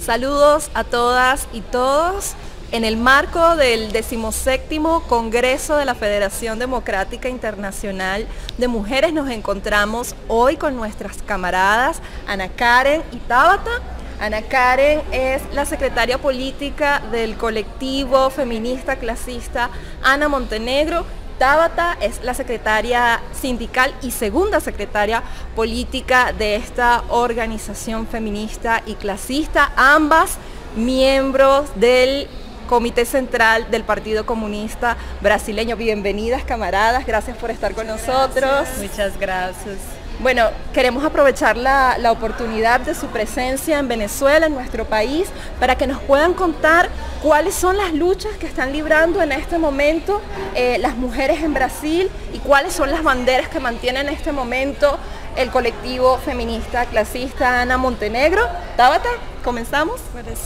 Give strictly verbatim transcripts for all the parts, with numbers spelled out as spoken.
Saludos a todas y todos. En el marco del decimoséptimo Congreso de la Federación Democrática Internacional de Mujeres nos encontramos hoy con nuestras camaradas Ana Karen y Tabata. Ana Karen es la secretaria política del colectivo feminista clasista Ana Montenegro. Tabata es la secretaria sindical y segunda secretaria política de esta organización feminista y clasista, ambas miembros del Comité Central del Partido Comunista Brasileño. Bienvenidas, camaradas, gracias por estar con nosotros. Muchas gracias. Bueno, queremos aprovechar la, la oportunidad de su presencia en Venezuela, en nuestro país, para que nos puedan contar cuáles son las luchas que están librando en este momento eh, las mujeres en Brasil y cuáles son las banderas que mantiene en este momento el colectivo feminista clasista Ana Montenegro. Tabata, ¿comenzamos?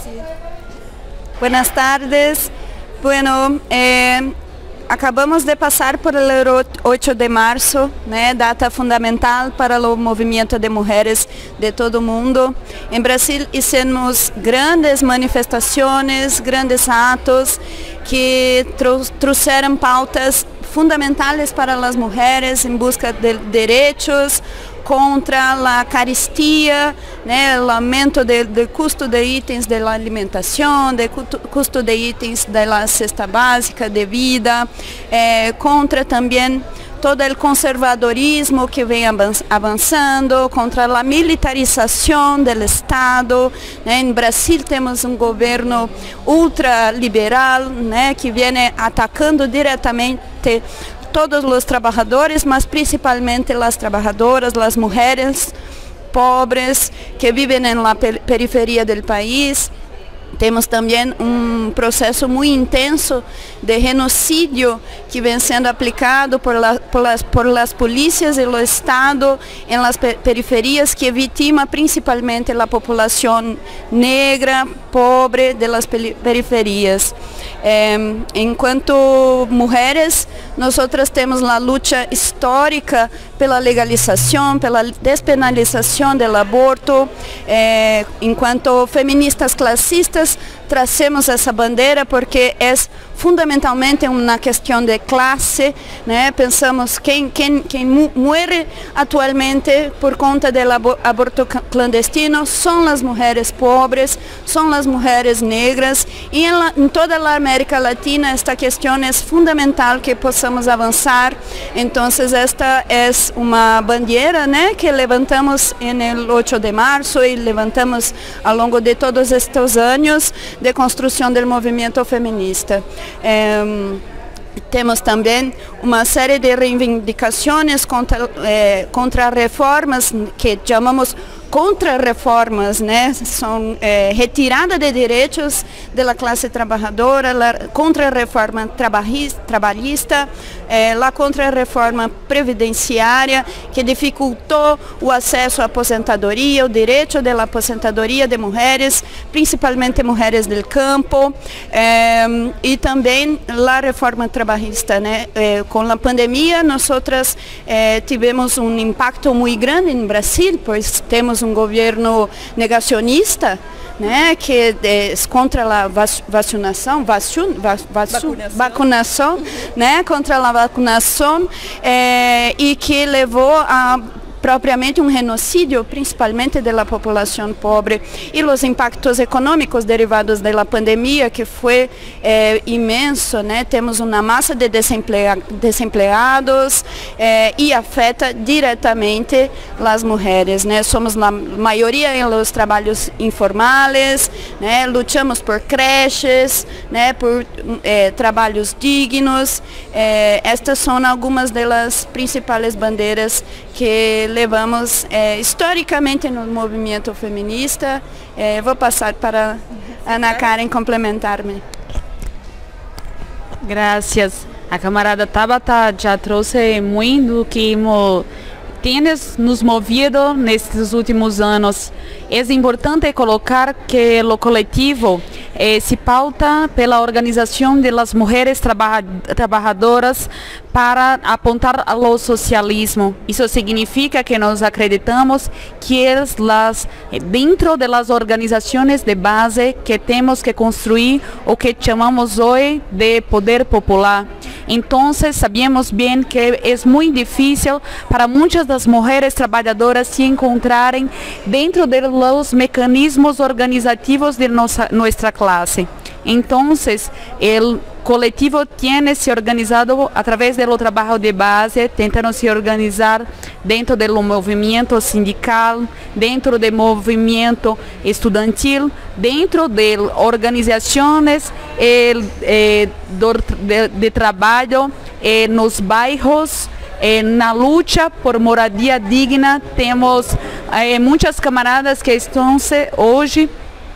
Buenas tardes. Bueno, eh, acabamos de passar por el oito de março, né, data fundamental para o movimento de mulheres de todo o mundo. Em Brasil hicimos grandes manifestações, grandes atos que trouxeram pautas fundamentais para as mulheres em busca de direitos, contra a carestia, né, o aumento do custo de itens de alimentação, de custo de itens da cesta básica de vida, eh, contra também todo o conservadorismo que vem avançando, contra a militarização do Estado. Né? Em Brasil temos um governo ultraliberal, né, que vem atacando diretamente todos os trabalhadores, mas principalmente as trabalhadoras, as mulheres pobres que vivem na periferia do país. Temos também um processo muito intenso de genocídio que vem sendo aplicado por, la, por, las, por las polícias e o Estado em las periferias, que vitima principalmente a população negra, pobre de las periferias. Eh, enquanto mulheres, nós temos a luta histórica pela legalização, pela despenalização do aborto. Eh, enquanto feministas classistas, trazemos essa bandeira porque é fundamentalmente uma questão de classe, né? Pensamos quem quem quem morre atualmente por conta do aborto clandestino são as mulheres pobres, são as mulheres negras, e em, la, em toda a América Latina esta questão é fundamental que possamos avançar. Então esta é uma bandeira, né, que levantamos no oito de março e levantamos ao longo de todos estes anos de construção do movimento feminista. Eh, temos também uma série de reivindicações contra, eh, contra reformas que chamamos contra-reformas, né? São eh, retirada de direitos da classe trabalhadora, a contra-reforma trabalhista, eh, a contra-reforma previdenciária, que dificultou o acesso à aposentadoria, o direito da aposentadoria de mulheres, principalmente mulheres do campo, eh, e também a reforma trabalhista, né? Eh, com a pandemia, nós eh, tivemos um impacto muito grande no Brasil, pois temos um governo negacionista, né, que é contra a vacinação, vacun, vac, vacu, vacunação, vacunação né, contra a vacunação, é, e que levou a propriamente um genocídio, principalmente da população pobre, e os impactos econômicos derivados da pandemia, que foi eh, imenso, né? Temos uma massa de desempregados eh, e afeta diretamente as mulheres, né? Somos a maioria em los trabalhos informais, né? Lutamos por creches, né? Por eh, trabalhos dignos. Eh, estas são algumas das principais bandeiras que levamos eh, historicamente no movimento feminista. Eh, vou passar para Ana Karen complementar-me. Graças. A camarada Tabata já trouxe muito do que hemos tem nos movido nestes últimos anos. É importante colocar que o coletivo eh, se pauta pela organização das mulheres trabalha, trabalhadoras para apontar ao socialismo. Isso significa que nós acreditamos que é las, dentro das organizações de base que temos que construir o que chamamos hoje de poder popular. Então, sabemos bem que é muito difícil para muitas das mulheres trabalhadoras se encontrarem dentro dos mecanismos organizativos de nossa, nossa classe. Então, o coletivo tem se organizado através do trabalho de base, tentando se organizar dentro do movimento sindical, dentro do movimento estudantil, dentro de organizações eh, eh, de, de trabalho eh, nos bairros. Eh, na luta por moradia digna, temos eh, muitas camaradas que estão se, hoje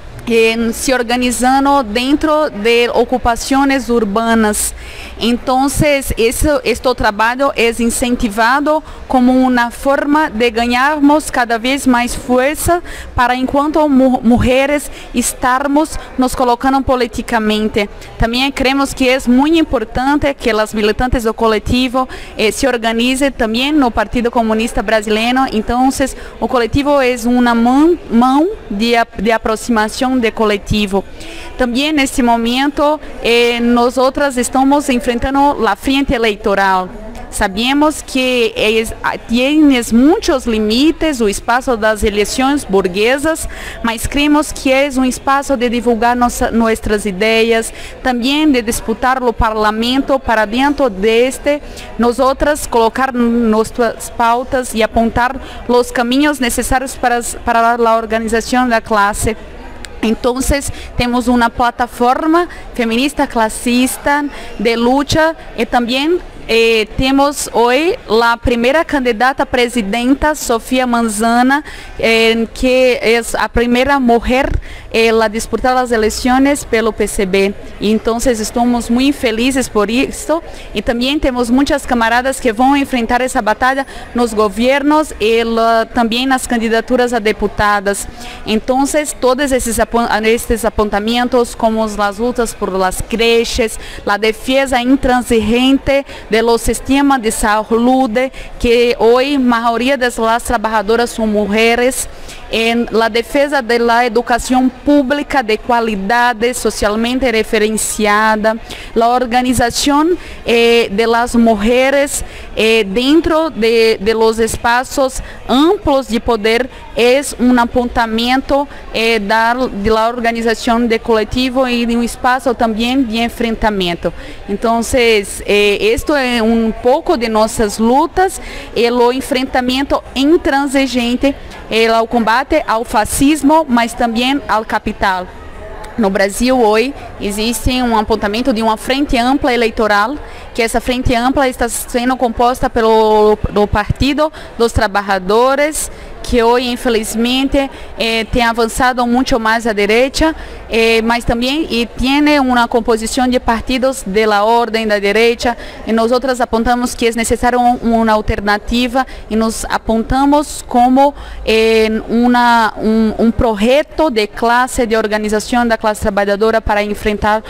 eh, se organizando dentro de ocupações urbanas. Então, esse, este trabalho é incentivado como uma forma de ganharmos cada vez mais força para, enquanto mu mulheres, estarmos nos colocando politicamente. Também cremos que é muito importante que as militantes do coletivo eh, se organizem também no Partido Comunista Brasileiro. Então, o coletivo é uma mão, mão de, de aproximação do coletivo. Também, neste momento, eh, nós outras estamos enfrentando a frente eleitoral. Sabemos que tem muitos limites o espaço das eleições burguesas, mas cremos que é um espaço de divulgar nossa, nossas ideias, também de disputar o parlamento para dentro deste, nós outras colocar nossas pautas e apontar os caminhos necessários para, para a organização da classe. Então, temos uma plataforma feminista classista de luta e também Eh, temos hoje a primeira candidata a presidenta, Sofia Manzana, eh, que é a primeira mulher eh, a disputar as eleições pelo P C B. Então, estamos muito felizes por isso. E também temos muitas camaradas que vão enfrentar essa batalha nos governos e la, também nas candidaturas a deputadas. Então, todos esses, esses apontamentos, como as lutas por las creches, a defesa intransigente do sistema de saúde, que hoje a maioria das trabalhadoras são mulheres, em la defesa da educação pública de qualidade, socialmente referenciada, a organização eh, de las mulheres eh, dentro de, de los espaços amplos de poder é um apontamento eh, da de la organização de coletivo e de um espaço também de enfrentamento. Então, eh, isto é um pouco de nossas lutas e o enfrentamento intransigente, eh, ao combate ao fascismo, mas também ao capital. No Brasil, hoje, existe um apontamento de uma frente ampla eleitoral, que essa frente ampla está sendo composta pelo, pelo Partido dos Trabalhadores, que hoje, infelizmente, eh, tem avançado muito mais à direita, eh, mas também e tem uma composição de partidos de la ordem da direita, e nós outras apontamos que é necessário uma alternativa e nos apontamos como eh, uma, um, um projeto de classe, de organização da classe trabalhadora para enfrentar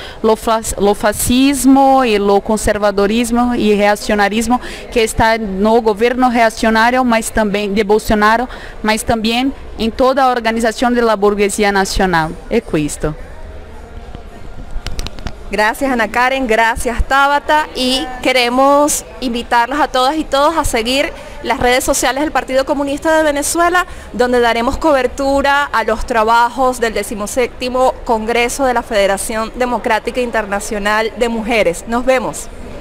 o fascismo e o conservadorismo e reacionarismo que está no governo reacionário, mas também de Bolsonaro, mas também em toda a organização da burguesia nacional. É isto. Gracias, Ana Karen, gracias, Tabata, y queremos invitarlos a todas y todos a seguir las redes sociales del Partido Comunista de Venezuela, donde daremos cobertura a los trabajos del decimoséptimo Congreso de la Federación Democrática Internacional de Mujeres. Nos vemos.